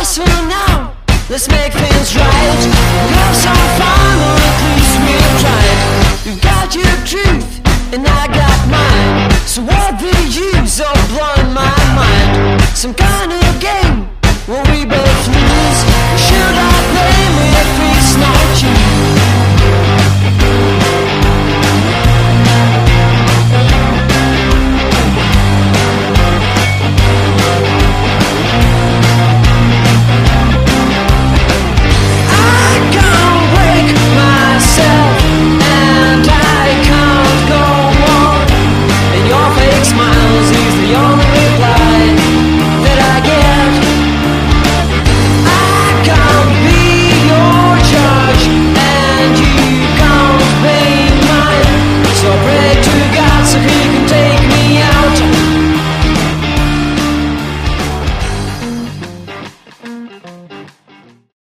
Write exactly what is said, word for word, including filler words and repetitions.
just for now, let's make things right. Love so far, or at least we've tried. You've got your truth, and I got mine. So what the use of blowing my mind? Some kind of game where we both lose. Should I play with peace, not you? And I can't go on in your fake smile.